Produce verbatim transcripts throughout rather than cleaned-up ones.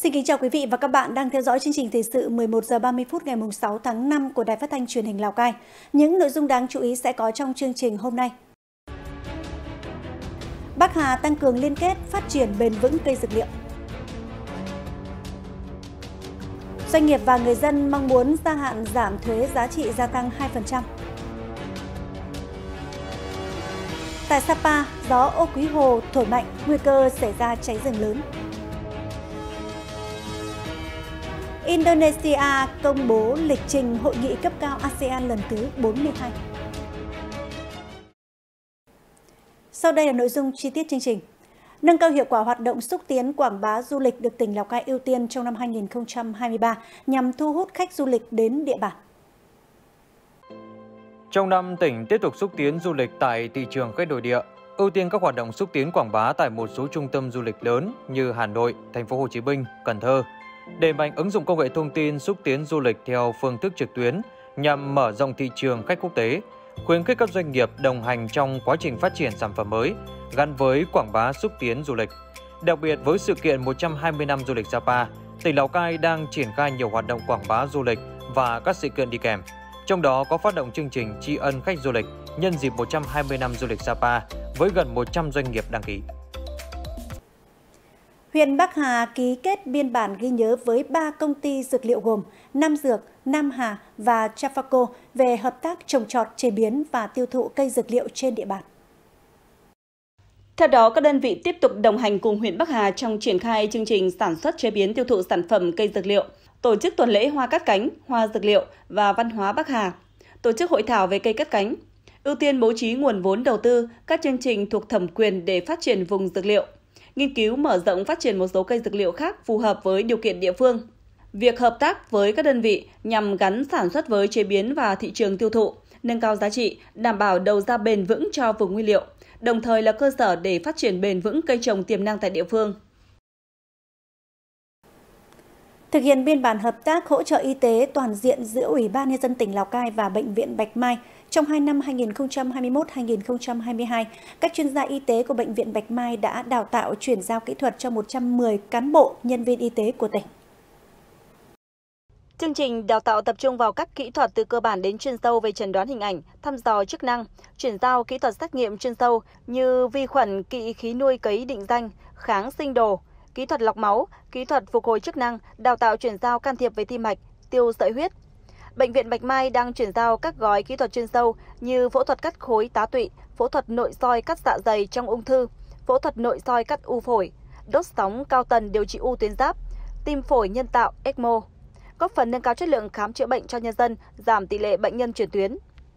Xin kính chào quý vị và các bạn đang theo dõi chương trình thời sự mười một giờ ba mươi phút ngày sáu tháng năm của Đài Phát thanh Truyền hình Lào Cai. Những nội dung đáng chú ý sẽ có trong chương trình hôm nay. Bắc Hà tăng cường liên kết, phát triển bền vững cây dược liệu. Doanh nghiệp và người dân mong muốn gia hạn giảm thuế giá trị gia tăng hai phần trăm. Tại Sapa, gió Ô Quý Hồ thổi mạnh, nguy cơ xảy ra cháy rừng lớn. Indonesia công bố lịch trình hội nghị cấp cao a sê an lần thứ bốn mươi hai. Sau đây là nội dung chi tiết chương trình. Nâng cao hiệu quả hoạt động xúc tiến quảng bá du lịch được tỉnh Lào Cai ưu tiên trong năm hai nghìn không trăm hai mươi ba nhằm thu hút khách du lịch đến địa bàn. Trong năm, tỉnh tiếp tục xúc tiến du lịch tại thị trường khách nội địa, ưu tiên các hoạt động xúc tiến quảng bá tại một số trung tâm du lịch lớn như Hà Nội, Thành phố Hồ Chí Minh, Cần Thơ. Đẩy mạnh ứng dụng công nghệ thông tin xúc tiến du lịch theo phương thức trực tuyến nhằm mở rộng thị trường khách quốc tế, khuyến khích các doanh nghiệp đồng hành trong quá trình phát triển sản phẩm mới gắn với quảng bá xúc tiến du lịch. Đặc biệt với sự kiện một trăm hai mươi năm du lịch Sapa, tỉnh Lào Cai đang triển khai nhiều hoạt động quảng bá du lịch và các sự kiện đi kèm. Trong đó có phát động chương trình tri ân khách du lịch nhân dịp một trăm hai mươi năm du lịch Sapa với gần một trăm doanh nghiệp đăng ký. Huyện Bắc Hà ký kết biên bản ghi nhớ với ba công ty dược liệu gồm Nam Dược, Nam Hà và Trafaco về hợp tác trồng trọt, chế biến và tiêu thụ cây dược liệu trên địa bàn. Theo đó, các đơn vị tiếp tục đồng hành cùng huyện Bắc Hà trong triển khai chương trình sản xuất, chế biến, tiêu thụ sản phẩm cây dược liệu, tổ chức tuần lễ hoa cát cánh, hoa dược liệu và văn hóa Bắc Hà, tổ chức hội thảo về cây cát cánh, ưu tiên bố trí nguồn vốn đầu tư các chương trình thuộc thẩm quyền để phát triển vùng dược liệu, nghiên cứu mở rộng phát triển một số cây dược liệu khác phù hợp với điều kiện địa phương. Việc hợp tác với các đơn vị nhằm gắn sản xuất với chế biến và thị trường tiêu thụ, nâng cao giá trị, đảm bảo đầu ra bền vững cho vùng nguyên liệu, đồng thời là cơ sở để phát triển bền vững cây trồng tiềm năng tại địa phương. Thực hiện biên bản hợp tác hỗ trợ y tế toàn diện giữa Ủy ban Nhân dân tỉnh Lào Cai và Bệnh viện Bạch Mai trong hai năm hai nghìn không trăm hai mươi mốt đến hai nghìn không trăm hai mươi hai, các chuyên gia y tế của Bệnh viện Bạch Mai đã đào tạo chuyển giao kỹ thuật cho một trăm mười cán bộ, nhân viên y tế của tỉnh. Chương trình đào tạo tập trung vào các kỹ thuật từ cơ bản đến chuyên sâu về chẩn đoán hình ảnh, thăm dò chức năng, chuyển giao kỹ thuật xét nghiệm chuyên sâu như vi khuẩn kỵ khí nuôi cấy định danh, kháng sinh đồ, kỹ thuật lọc máu, kỹ thuật phục hồi chức năng, đào tạo chuyển giao can thiệp về tim mạch, tiêu sợi huyết. Bệnh viện Bạch Mai đang chuyển giao các gói kỹ thuật chuyên sâu như phẫu thuật cắt khối tá tụy, phẫu thuật nội soi cắt dạ dày trong ung thư, phẫu thuật nội soi cắt u phổi, đốt sóng cao tần điều trị u tuyến giáp, tim phổi nhân tạo e xê em o, góp phần nâng cao chất lượng khám chữa bệnh cho nhân dân, giảm tỷ lệ bệnh nhân chuyển tuyến.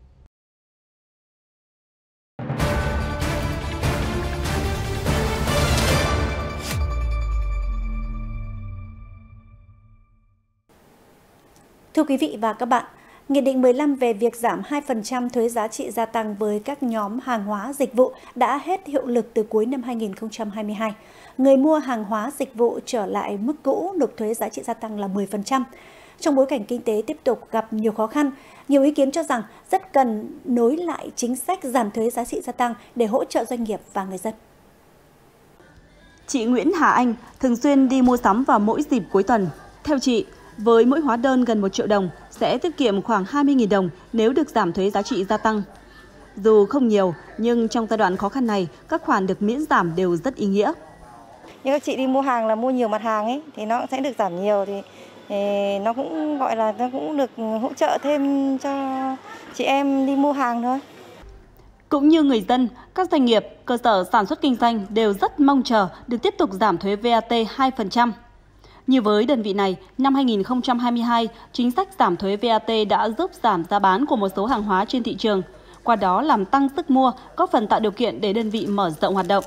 Thưa quý vị và các bạn, Nghị định mười lăm về việc giảm hai phần trăm thuế giá trị gia tăng với các nhóm hàng hóa dịch vụ đã hết hiệu lực từ cuối năm hai nghìn không trăm hai mươi hai. Người mua hàng hóa dịch vụ trở lại mức cũ nộp thuế giá trị gia tăng là mười phần trăm. Trong bối cảnh kinh tế tiếp tục gặp nhiều khó khăn, nhiều ý kiến cho rằng rất cần nối lại chính sách giảm thuế giá trị gia tăng để hỗ trợ doanh nghiệp và người dân. Chị Nguyễn Hà Anh thường xuyên đi mua sắm vào mỗi dịp cuối tuần. Theo chị, với mỗi hóa đơn gần một triệu đồng sẽ tiết kiệm khoảng hai mươi nghìn đồng nếu được giảm thuế giá trị gia tăng. Dù không nhiều, nhưng trong giai đoạn khó khăn này, các khoản được miễn giảm đều rất ý nghĩa. Như các chị đi mua hàng là mua nhiều mặt hàng ấy, thì nó sẽ được giảm nhiều, thì, thì nó cũng gọi là nó cũng được hỗ trợ thêm cho chị em đi mua hàng thôi. Cũng như người dân, các doanh nghiệp, cơ sở sản xuất kinh doanh đều rất mong chờ được tiếp tục giảm thuế vê a tê hai phần trăm. Như với đơn vị này, năm hai nghìn không trăm hai mươi hai, chính sách giảm thuế vê a tê đã giúp giảm giá bán của một số hàng hóa trên thị trường, qua đó làm tăng sức mua, góp phần tạo điều kiện để đơn vị mở rộng hoạt động.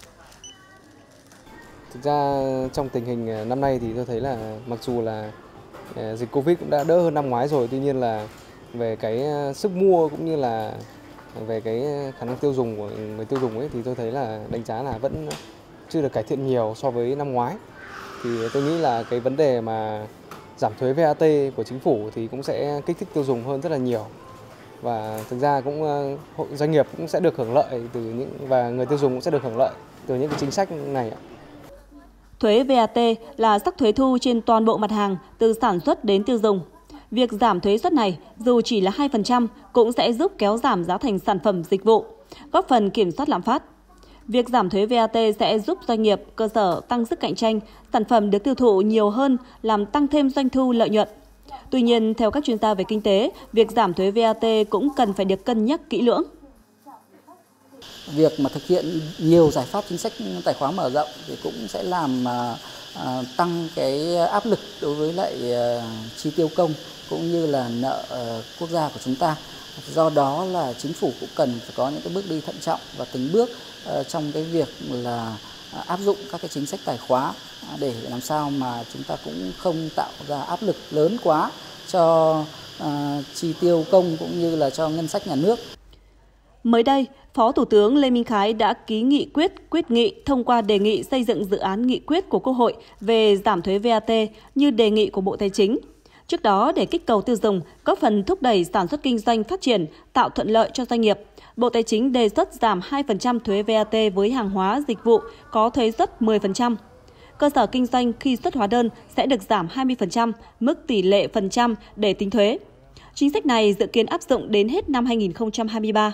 Thực ra trong tình hình năm nay thì tôi thấy là mặc dù là dịch Covid cũng đã đỡ hơn năm ngoái rồi, tuy nhiên là về cái sức mua cũng như là về cái khả năng tiêu dùng của người tiêu dùng ấy thì tôi thấy là đánh giá là vẫn chưa được cải thiện nhiều so với năm ngoái. Thì tôi nghĩ là cái vấn đề mà giảm thuế vê a tê của chính phủ thì cũng sẽ kích thích tiêu dùng hơn rất là nhiều. Và thực ra cũng doanh nghiệp cũng sẽ được hưởng lợi từ những và người tiêu dùng cũng sẽ được hưởng lợi từ những cái chính sách này ạ. Thuế vê a tê là sắc thuế thu trên toàn bộ mặt hàng từ sản xuất đến tiêu dùng. Việc giảm thuế suất này dù chỉ là hai phần trăm cũng sẽ giúp kéo giảm giá thành sản phẩm dịch vụ, góp phần kiểm soát lạm phát. Việc giảm thuế vê a tê sẽ giúp doanh nghiệp, cơ sở tăng sức cạnh tranh, sản phẩm được tiêu thụ nhiều hơn, làm tăng thêm doanh thu lợi nhuận. Tuy nhiên, theo các chuyên gia về kinh tế, việc giảm thuế vê a tê cũng cần phải được cân nhắc kỹ lưỡng. Việc mà thực hiện nhiều giải pháp chính sách tài khóa mở rộng thì cũng sẽ làm uh, tăng cái áp lực đối với lại uh, chi tiêu công cũng như là nợ uh, quốc gia của chúng ta. Do đó là chính phủ cũng cần phải có những cái bước đi thận trọng và từng bước uh, trong cái việc là uh, áp dụng các cái chính sách tài khóa uh, để làm sao mà chúng ta cũng không tạo ra áp lực lớn quá cho uh, chi tiêu công cũng như là cho ngân sách nhà nước. Mới đây, Phó Thủ tướng Lê Minh Khái đã ký nghị quyết quyết nghị thông qua đề nghị xây dựng dự án nghị quyết của Quốc hội về giảm thuế vê a tê như đề nghị của Bộ Tài chính. Trước đó, để kích cầu tiêu dùng, góp phần thúc đẩy sản xuất kinh doanh phát triển, tạo thuận lợi cho doanh nghiệp, Bộ Tài chính đề xuất giảm hai phần trăm thuế vê a tê với hàng hóa dịch vụ có thuế suất mười phần trăm. Cơ sở kinh doanh khi xuất hóa đơn sẽ được giảm hai mươi phần trăm mức tỷ lệ phần trăm để tính thuế. Chính sách này dự kiến áp dụng đến hết năm hai nghìn không trăm hai mươi ba.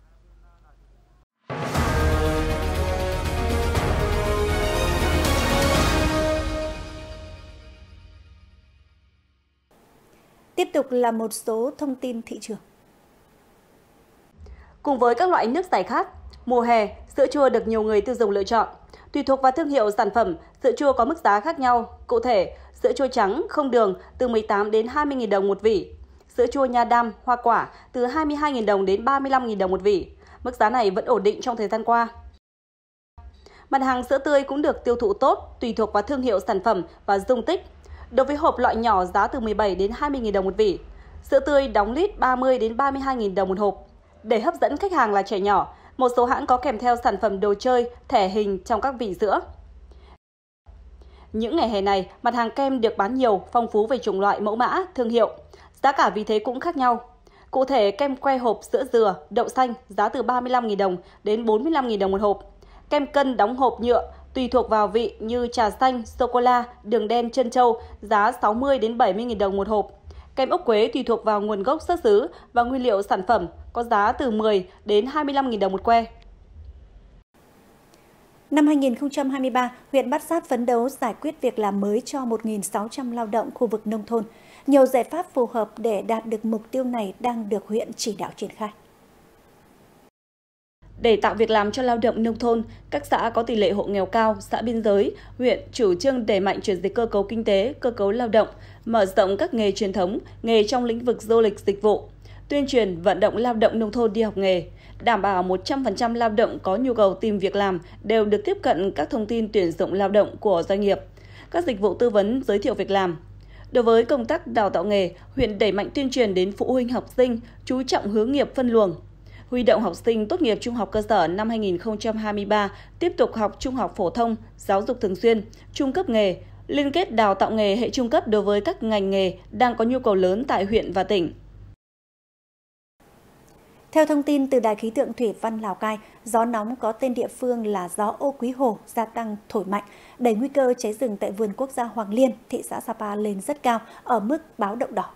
Tiếp tục là một số thông tin thị trường. Cùng với các loại nước giải khát, mùa hè, sữa chua được nhiều người tiêu dùng lựa chọn. Tùy thuộc vào thương hiệu sản phẩm, sữa chua có mức giá khác nhau. Cụ thể, sữa chua trắng không đường từ mười tám đến hai mươi nghìn đồng một vỉ. Sữa chua nha đam, hoa quả từ hai mươi hai nghìn đồng đến ba mươi lăm nghìn đồng một vỉ. Mức giá này vẫn ổn định trong thời gian qua. Mặt hàng sữa tươi cũng được tiêu thụ tốt, tùy thuộc vào thương hiệu sản phẩm và dung tích. Đối với hộp loại nhỏ giá từ mười bảy đến hai mươi nghìn đồng một vỉ. Sữa tươi đóng lít ba mươi đến ba mươi hai nghìn đồng một hộp. Để hấp dẫn khách hàng là trẻ nhỏ, một số hãng có kèm theo sản phẩm đồ chơi, thẻ hình trong các vỉ sữa. Những ngày hè này, mặt hàng kem được bán nhiều, phong phú về chủng loại, mẫu mã, thương hiệu. Giá cả vì thế cũng khác nhau. Cụ thể, kem que hộp sữa dừa, đậu xanh giá từ ba mươi lăm nghìn đồng đến bốn mươi lăm nghìn đồng một hộp. Kem cân đóng hộp nhựa tùy thuộc vào vị như trà xanh, sô-cô-la, đường đen, trân châu giá sáu mươi đến bảy mươi nghìn đồng một hộp. Kem ốc quế tùy thuộc vào nguồn gốc xuất xứ và nguyên liệu sản phẩm có giá từ mười đến hai mươi lăm nghìn đồng một que. Năm hai nghìn không trăm hai mươi ba, huyện Bát Sát phấn đấu giải quyết việc làm mới cho một nghìn sáu trăm lao động khu vực nông thôn. Nhiều giải pháp phù hợp để đạt được mục tiêu này đang được huyện chỉ đạo triển khai. Để tạo việc làm cho lao động nông thôn, các xã có tỷ lệ hộ nghèo cao, xã biên giới, huyện chủ trương đẩy mạnh chuyển dịch cơ cấu kinh tế, cơ cấu lao động, mở rộng các nghề truyền thống, nghề trong lĩnh vực du lịch dịch vụ, tuyên truyền vận động lao động nông thôn đi học nghề, đảm bảo một trăm phần trăm lao động có nhu cầu tìm việc làm đều được tiếp cận các thông tin tuyển dụng lao động của doanh nghiệp, các dịch vụ tư vấn giới thiệu việc làm. Đối với công tác đào tạo nghề, huyện đẩy mạnh tuyên truyền đến phụ huynh học sinh, chú trọng hướng nghiệp phân luồng. Huy động học sinh tốt nghiệp trung học cơ sở năm hai nghìn không trăm hai mươi ba tiếp tục học trung học phổ thông, giáo dục thường xuyên, trung cấp nghề, liên kết đào tạo nghề hệ trung cấp đối với các ngành nghề đang có nhu cầu lớn tại huyện và tỉnh. Theo thông tin từ Đài khí tượng thủy văn Lào Cai, gió nóng có tên địa phương là gió Ô Quý Hồ gia tăng thổi mạnh, đẩy nguy cơ cháy rừng tại vườn quốc gia Hoàng Liên, thị xã Sapa lên rất cao, ở mức báo động đỏ.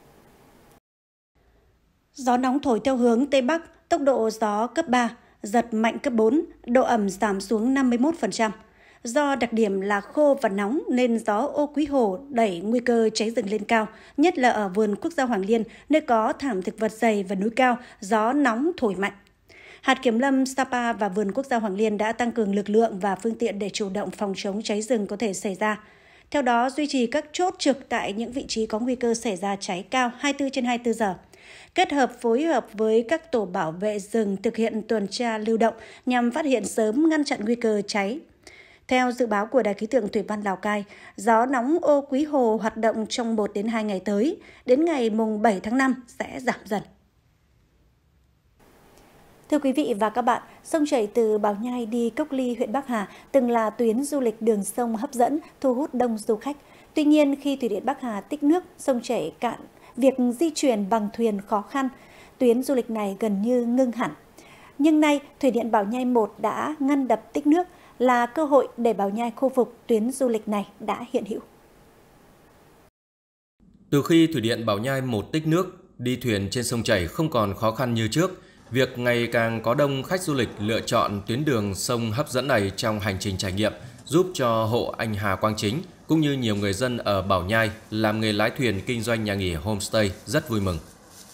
Gió nóng thổi theo hướng Tây Bắc, tốc độ gió cấp ba, giật mạnh cấp bốn, độ ẩm giảm xuống năm mươi mốt phần trăm. Do đặc điểm là khô và nóng nên gió Ô Quý Hồ đẩy nguy cơ cháy rừng lên cao, nhất là ở vườn quốc gia Hoàng Liên, nơi có thảm thực vật dày và núi cao, gió nóng thổi mạnh. Hạt Kiểm lâm Sapa và vườn quốc gia Hoàng Liên đã tăng cường lực lượng và phương tiện để chủ động phòng chống cháy rừng có thể xảy ra. Theo đó, duy trì các chốt trực tại những vị trí có nguy cơ xảy ra cháy cao hai mươi tư trên hai mươi tư giờ. Kết hợp phối hợp với các tổ bảo vệ rừng thực hiện tuần tra lưu động nhằm phát hiện sớm ngăn chặn nguy cơ cháy. Theo dự báo của Đài khí tượng thủy văn Lào Cai, gió nóng Ô Quý Hồ hoạt động trong một đến hai ngày tới, đến ngày mùng bảy tháng năm sẽ giảm dần. Thưa quý vị và các bạn, sông chảy từ Bảo Nhai đi Cốc Ly, huyện Bắc Hà từng là tuyến du lịch đường sông hấp dẫn, thu hút đông du khách. Tuy nhiên, khi thủy điện Bắc Hà tích nước, sông chảy cạn, việc di chuyển bằng thuyền khó khăn, tuyến du lịch này gần như ngưng hẳn. Nhưng nay, thủy điện Bảo Nhai một đã ngăn đập tích nước, là cơ hội để Bảo Nhai khôi phục tuyến du lịch này đã hiện hữu. Từ khi Thủy điện Bảo Nhai một tích nước, đi thuyền trên sông chảy không còn khó khăn như trước, việc ngày càng có đông khách du lịch lựa chọn tuyến đường sông hấp dẫn này trong hành trình trải nghiệm giúp cho hộ anh Hà Quang Chính cũng như nhiều người dân ở Bảo Nhai làm nghề lái thuyền kinh doanh nhà nghỉ homestay rất vui mừng.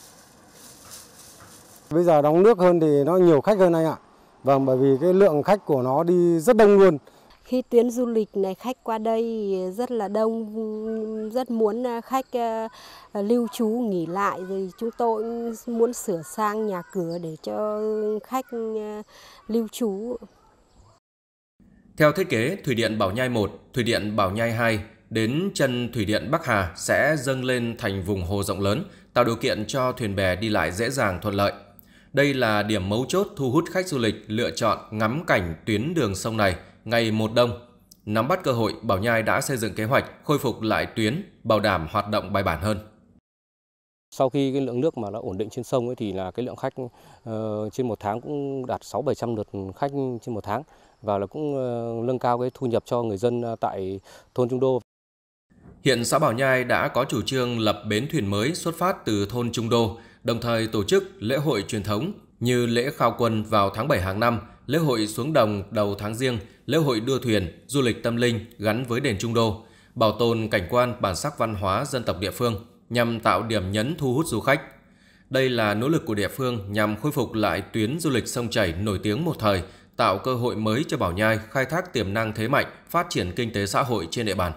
Bây giờ đóng nước hơn thì nó nhiều khách hơn anh ạ. Vâng, bởi vì cái lượng khách của nó đi rất đông luôn. Khi tuyến du lịch này khách qua đây rất là đông, rất muốn khách lưu trú nghỉ lại, rồi chúng tôi muốn sửa sang nhà cửa để cho khách lưu trú. Theo thiết kế, Thủy điện Bảo Nhai một, Thủy điện Bảo Nhai hai đến chân Thủy điện Bắc Hà sẽ dâng lên thành vùng hồ rộng lớn, tạo điều kiện cho thuyền bè đi lại dễ dàng thuận lợi. Đây là điểm mấu chốt thu hút khách du lịch lựa chọn ngắm cảnh tuyến đường sông này ngày một đông. Nắm bắt cơ hội, Bảo Nhai đã xây dựng kế hoạch khôi phục lại tuyến, bảo đảm hoạt động bài bản hơn. Sau khi cái lượng nước mà nó ổn định trên sông ấy thì là cái lượng khách uh, trên một tháng cũng đạt sáu bảy trăm lượt khách trên một tháng và là cũng uh, nâng cao cái thu nhập cho người dân tại thôn Trung Đô. Hiện xã Bảo Nhai đã có chủ trương lập bến thuyền mới xuất phát từ thôn Trung Đô, đồng thời tổ chức lễ hội truyền thống như lễ khao quân vào tháng bảy hàng năm, lễ hội xuống đồng đầu tháng Giêng, lễ hội đua thuyền, du lịch tâm linh gắn với đền Trung Đô, bảo tồn cảnh quan bản sắc văn hóa dân tộc địa phương nhằm tạo điểm nhấn thu hút du khách. Đây là nỗ lực của địa phương nhằm khôi phục lại tuyến du lịch sông chảy nổi tiếng một thời, tạo cơ hội mới cho Bảo Nhai khai thác tiềm năng thế mạnh, phát triển kinh tế xã hội trên địa bàn.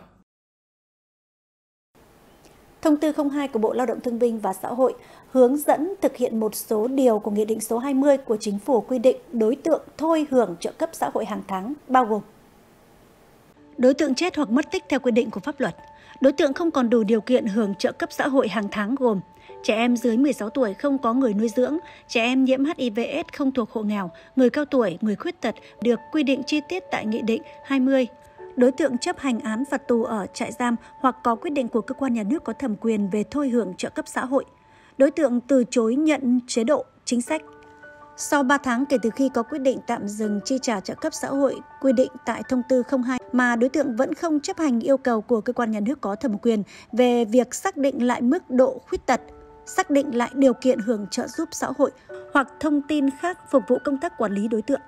Thông tư không hai của Bộ Lao động Thương binh và Xã hội hướng dẫn thực hiện một số điều của Nghị định số hai mươi của Chính phủ quy định đối tượng thôi hưởng trợ cấp xã hội hàng tháng, bao gồm đối tượng chết hoặc mất tích theo quy định của pháp luật. Đối tượng không còn đủ điều kiện hưởng trợ cấp xã hội hàng tháng gồm trẻ em dưới mười sáu tuổi không có người nuôi dưỡng, trẻ em nhiễm H I V S không thuộc hộ nghèo, người cao tuổi, người khuyết tật được quy định chi tiết tại Nghị định hai mươi. Đối tượng chấp hành án phạt tù ở trại giam hoặc có quyết định của cơ quan nhà nước có thẩm quyền về thôi hưởng trợ cấp xã hội. Đối tượng từ chối nhận chế độ, chính sách. Sau ba tháng kể từ khi có quyết định tạm dừng chi trả trợ cấp xã hội quy định tại thông tư không hai mà đối tượng vẫn không chấp hành yêu cầu của cơ quan nhà nước có thẩm quyền về việc xác định lại mức độ khuyết tật, xác định lại điều kiện hưởng trợ giúp xã hội hoặc thông tin khác phục vụ công tác quản lý đối tượng.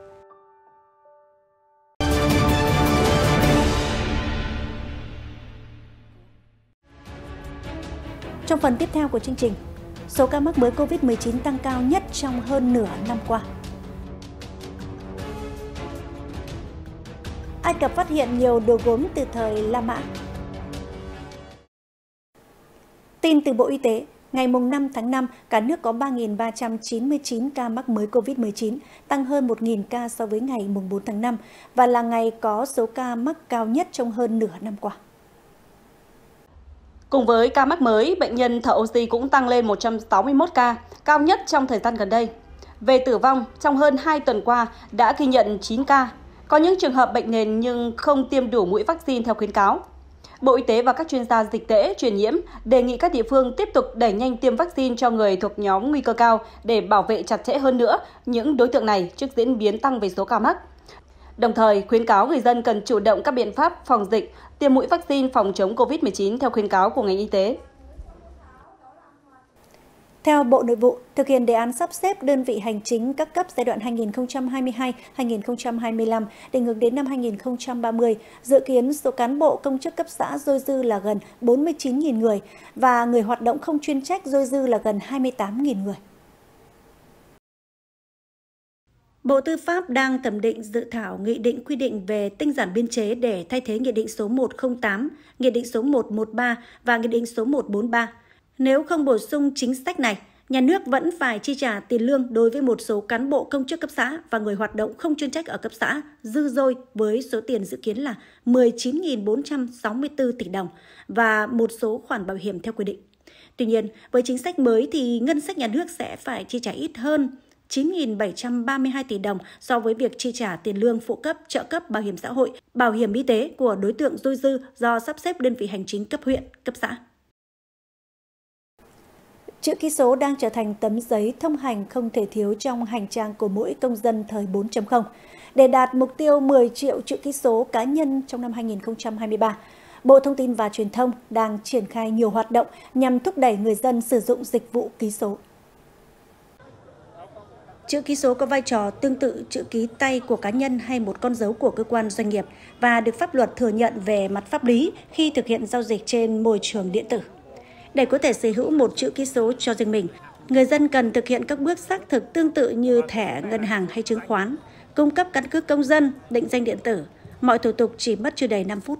Trong phần tiếp theo của chương trình, số ca mắc mới Covid mười chín tăng cao nhất trong hơn nửa năm qua. Ai Cập phát hiện nhiều đồ gốm từ thời La Mã. Tin từ Bộ Y tế, ngày năm tháng năm, cả nước có ba nghìn ba trăm chín mươi chín ca mắc mới Covid mười chín, tăng hơn một nghìn ca so với ngày bốn tháng năm và là ngày có số ca mắc cao nhất trong hơn nửa năm qua. Cùng với ca mắc mới, bệnh nhân thở oxy cũng tăng lên một trăm sáu mươi mốt ca, cao nhất trong thời gian gần đây. Về tử vong, trong hơn hai tuần qua đã ghi nhận chín ca. Có những trường hợp bệnh nền nhưng không tiêm đủ mũi vaccine theo khuyến cáo. Bộ Y tế và các chuyên gia dịch tễ truyền nhiễm đề nghị các địa phương tiếp tục đẩy nhanh tiêm vaccine cho người thuộc nhóm nguy cơ cao để bảo vệ chặt chẽ hơn nữa những đối tượng này trước diễn biến tăng về số ca mắc. Đồng thời, khuyến cáo người dân cần chủ động các biện pháp phòng dịch, tiêm mũi vaccine phòng chống Covid mười chín theo khuyến cáo của ngành y tế. Theo Bộ Nội vụ, thực hiện đề án sắp xếp đơn vị hành chính các cấp giai đoạn hai nghìn không trăm hai mươi hai đến hai nghìn không trăm hai mươi lăm, định hướng đến năm hai nghìn không trăm ba mươi, dự kiến số cán bộ công chức cấp xã dôi dư là gần bốn mươi chín nghìn người và người hoạt động không chuyên trách dôi dư là gần hai mươi tám nghìn người. Bộ Tư pháp đang thẩm định dự thảo nghị định quy định về tinh giản biên chế để thay thế Nghị định số một không tám, Nghị định số một trăm mười ba và Nghị định số một trăm bốn mươi ba. Nếu không bổ sung chính sách này, nhà nước vẫn phải chi trả tiền lương đối với một số cán bộ công chức cấp xã và người hoạt động không chuyên trách ở cấp xã dư dôi với số tiền dự kiến là mười chín nghìn bốn trăm sáu mươi tư tỷ đồng và một số khoản bảo hiểm theo quy định. Tuy nhiên, với chính sách mới thì ngân sách nhà nước sẽ phải chi trả ít hơn chín nghìn bảy trăm ba mươi hai tỷ đồng so với việc chi trả tiền lương phụ cấp, trợ cấp, bảo hiểm xã hội, bảo hiểm y tế của đối tượng dôi dư do sắp xếp đơn vị hành chính cấp huyện, cấp xã. Chữ ký số đang trở thành tấm giấy thông hành không thể thiếu trong hành trang của mỗi công dân thời bốn chấm không. Để đạt mục tiêu mười triệu chữ ký số cá nhân trong năm hai nghìn không trăm hai mươi ba, Bộ Thông tin và Truyền thông đang triển khai nhiều hoạt động nhằm thúc đẩy người dân sử dụng dịch vụ ký số. Chữ ký số có vai trò tương tự chữ ký tay của cá nhân hay một con dấu của cơ quan doanh nghiệp và được pháp luật thừa nhận về mặt pháp lý khi thực hiện giao dịch trên môi trường điện tử. Để có thể sở hữu một chữ ký số cho riêng mình, người dân cần thực hiện các bước xác thực tương tự như thẻ ngân hàng hay chứng khoán, cung cấp căn cước công dân, định danh điện tử. Mọi thủ tục chỉ mất chưa đầy năm phút.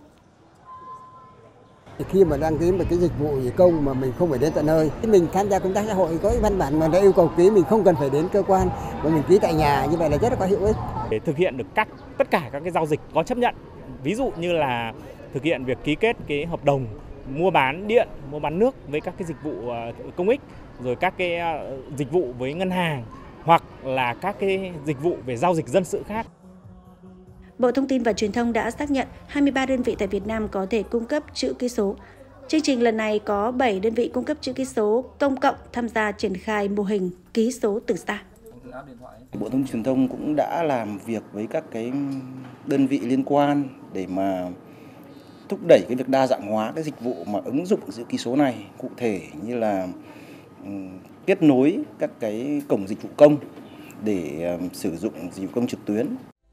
Khi mà đăng ký một cái dịch vụ gì công mà mình không phải đến tận nơi, mình tham gia công tác xã hội có cái văn bản mà đã yêu cầu ký, mình không cần phải đến cơ quan mà mình ký tại nhà, như vậy là rất là có hiệu ích. Để thực hiện được các tất cả các cái giao dịch có chấp nhận, ví dụ như là thực hiện việc ký kết cái hợp đồng mua bán điện, mua bán nước với các cái dịch vụ công ích, rồi các cái dịch vụ với ngân hàng hoặc là các cái dịch vụ về giao dịch dân sự khác. Bộ Thông tin và Truyền thông đã xác nhận hai mươi ba đơn vị tại Việt Nam có thể cung cấp chữ ký số. Chương trình lần này có bảy đơn vị cung cấp chữ ký số công cộng tham gia triển khai mô hình ký số từ xa. Bộ Thông tin Truyền thông cũng đã làm việc với các cái đơn vị liên quan để mà thúc đẩy cái việc đa dạng hóa cái dịch vụ mà ứng dụng chữ ký số này, cụ thể như là kết nối các cái cổng dịch vụ công để sử dụng dịch vụ công trực tuyến.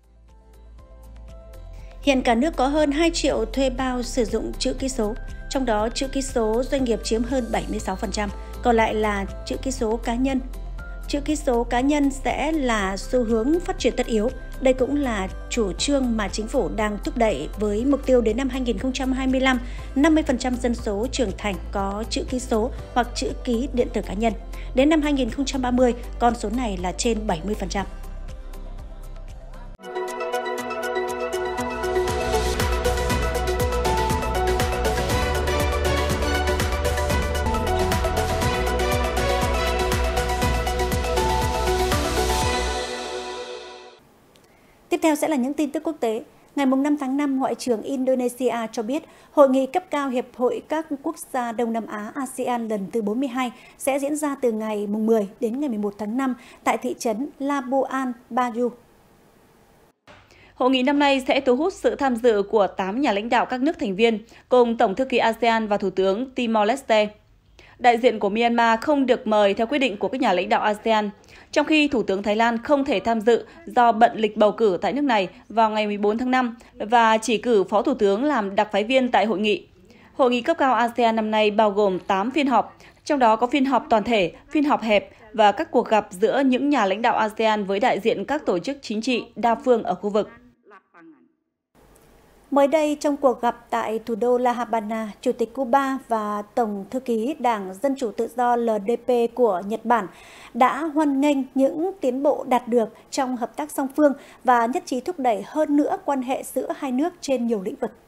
Hiện cả nước có hơn hai triệu thuê bao sử dụng chữ ký số, trong đó chữ ký số doanh nghiệp chiếm hơn bảy mươi sáu phần trăm, còn lại là chữ ký số cá nhân. Chữ ký số cá nhân sẽ là xu hướng phát triển tất yếu. Đây cũng là chủ trương mà chính phủ đang thúc đẩy với mục tiêu đến năm hai nghìn không trăm hai mươi lăm, năm mươi phần trăm dân số trưởng thành có chữ ký số hoặc chữ ký điện tử cá nhân. Đến năm hai nghìn không trăm ba mươi, con số này là trên bảy mươi phần trăm. Tiếp theo sẽ là những tin tức quốc tế. Ngày năm tháng năm, Ngoại trưởng Indonesia cho biết hội nghị cấp cao Hiệp hội các quốc gia Đông Nam Á a sê an lần thứ bốn mươi hai sẽ diễn ra từ ngày mười đến ngày mười một tháng năm tại thị trấn Labuan Bajo. Hội nghị năm nay sẽ thu hút sự tham dự của tám nhà lãnh đạo các nước thành viên, cùng Tổng thư ký a sê an và Thủ tướng Timor-Leste. Đại diện của Myanmar không được mời theo quyết định của các nhà lãnh đạo a sê an, trong khi Thủ tướng Thái Lan không thể tham dự do bận lịch bầu cử tại nước này vào ngày mười bốn tháng năm và chỉ cử Phó Thủ tướng làm đặc phái viên tại hội nghị. Hội nghị cấp cao a sê an năm nay bao gồm tám phiên họp, trong đó có phiên họp toàn thể, phiên họp hẹp và các cuộc gặp giữa những nhà lãnh đạo a sê an với đại diện các tổ chức chính trị đa phương ở khu vực. Mới đây, trong cuộc gặp tại thủ đô La Habana, Chủ tịch Cuba và Tổng thư ký Đảng Dân Chủ Tự do lờ đê pê của Nhật Bản đã hoan nghênh những tiến bộ đạt được trong hợp tác song phương và nhất trí thúc đẩy hơn nữa quan hệ giữa hai nước trên nhiều lĩnh vực.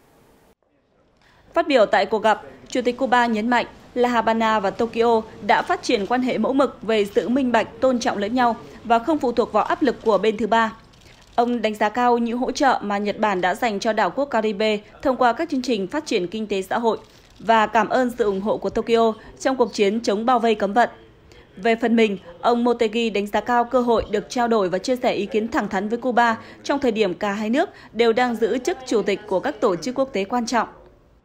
Phát biểu tại cuộc gặp, Chủ tịch Cuba nhấn mạnh La Habana và Tokyo đã phát triển quan hệ mẫu mực về sự minh bạch, tôn trọng lẫn nhau và không phụ thuộc vào áp lực của bên thứ ba. Ông đánh giá cao những hỗ trợ mà Nhật Bản đã dành cho đảo quốc Caribe thông qua các chương trình phát triển kinh tế xã hội và cảm ơn sự ủng hộ của Tokyo trong cuộc chiến chống bao vây cấm vận. Về phần mình, ông Motegi đánh giá cao cơ hội được trao đổi và chia sẻ ý kiến thẳng thắn với Cuba trong thời điểm cả hai nước đều đang giữ chức chủ tịch của các tổ chức quốc tế quan trọng.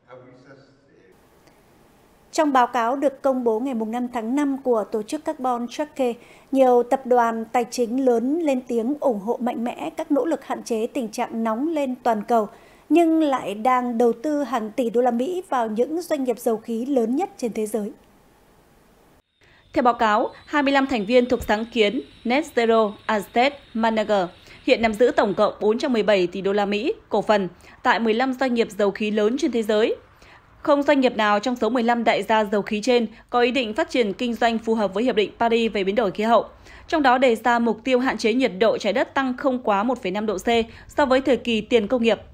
Trong báo cáo được công bố ngày năm tháng năm của Tổ chức Carbon Tracker, nhiều tập đoàn tài chính lớn lên tiếng ủng hộ mạnh mẽ các nỗ lực hạn chế tình trạng nóng lên toàn cầu, nhưng lại đang đầu tư hàng tỷ đô la Mỹ vào những doanh nghiệp dầu khí lớn nhất trên thế giới. Theo báo cáo, hai mươi lăm thành viên thuộc sáng kiến Net Zero Asset Manager hiện nắm giữ tổng cộng bốn trăm mười bảy tỷ đô la Mỹ cổ phần tại mười lăm doanh nghiệp dầu khí lớn trên thế giới. Không doanh nghiệp nào trong số mười lăm đại gia dầu khí trên có ý định phát triển kinh doanh phù hợp với Hiệp định Paris về biến đổi khí hậu, trong đó đề ra mục tiêu hạn chế nhiệt độ trái đất tăng không quá một phẩy năm độ C so với thời kỳ tiền công nghiệp.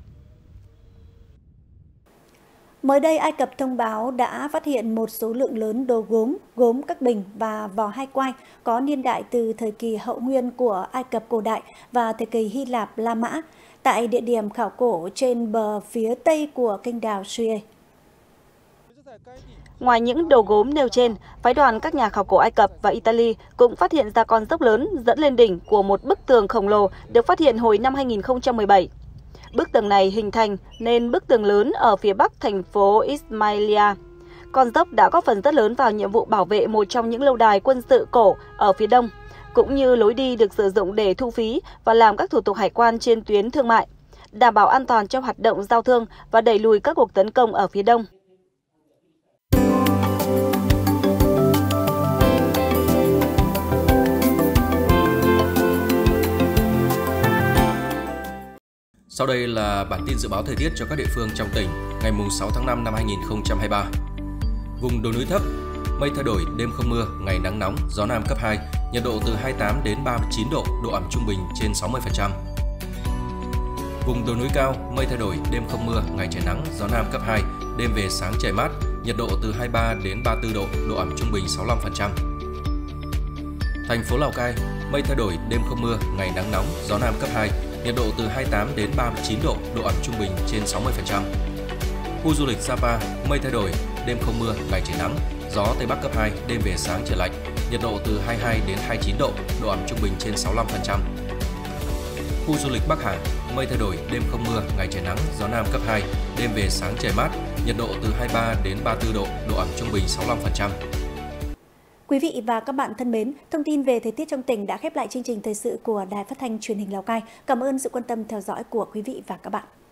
Mới đây, Ai Cập thông báo đã phát hiện một số lượng lớn đồ gốm, gốm các bình và vỏ hai quai có niên đại từ thời kỳ hậu nguyên của Ai Cập cổ đại và thời kỳ Hy Lạp La Mã tại địa điểm khảo cổ trên bờ phía tây của kênh đào Suez. Ngoài những đồ gốm nêu trên, phái đoàn các nhà khảo cổ Ai Cập và Italy cũng phát hiện ra con dốc lớn dẫn lên đỉnh của một bức tường khổng lồ được phát hiện hồi năm hai nghìn không trăm mười bảy. Bức tường này hình thành nên bức tường lớn ở phía bắc thành phố Ismailia. Con dốc đã góp phần rất lớn vào nhiệm vụ bảo vệ một trong những lâu đài quân sự cổ ở phía đông, cũng như lối đi được sử dụng để thu phí và làm các thủ tục hải quan trên tuyến thương mại, đảm bảo an toàn cho hoạt động giao thương và đẩy lùi các cuộc tấn công ở phía đông. Sau đây là bản tin dự báo thời tiết cho các địa phương trong tỉnh ngày sáu tháng năm năm hai nghìn không trăm hai mươi ba. Vùng đồi núi thấp, mây thay đổi, đêm không mưa, ngày nắng nóng, gió nam cấp hai, nhiệt độ từ hai mươi tám đến ba mươi chín độ, độ ẩm trung bình trên sáu mươi phần trăm. Vùng đồi núi cao, mây thay đổi, đêm không mưa, ngày trời nắng, gió nam cấp hai, đêm về sáng trời mát, nhiệt độ từ hai mươi ba đến ba mươi tư độ, độ ẩm trung bình sáu mươi lăm phần trăm. Thành phố Lào Cai, mây thay đổi, đêm không mưa, ngày nắng nóng, gió nam cấp hai, nhiệt độ từ hai mươi tám đến ba mươi chín độ, độ ẩm trung bình trên sáu mươi phần trăm. Khu du lịch Sapa, mây thay đổi, đêm không mưa, ngày trời nắng, gió Tây Bắc cấp hai, đêm về sáng trời lạnh, nhiệt độ từ hai mươi hai đến hai mươi chín độ, độ ẩm trung bình trên sáu mươi lăm phần trăm. Khu du lịch Bắc Hải, mây thay đổi, đêm không mưa, ngày trời nắng, gió nam cấp hai, đêm về sáng trời mát, nhiệt độ từ hai mươi ba đến ba mươi tư độ, độ ẩm trung bình sáu mươi lăm phần trăm. Quý vị và các bạn thân mến, thông tin về thời tiết trong tỉnh đã khép lại chương trình thời sự của Đài Phát thanh Truyền hình Lào Cai. Cảm ơn sự quan tâm theo dõi của quý vị và các bạn.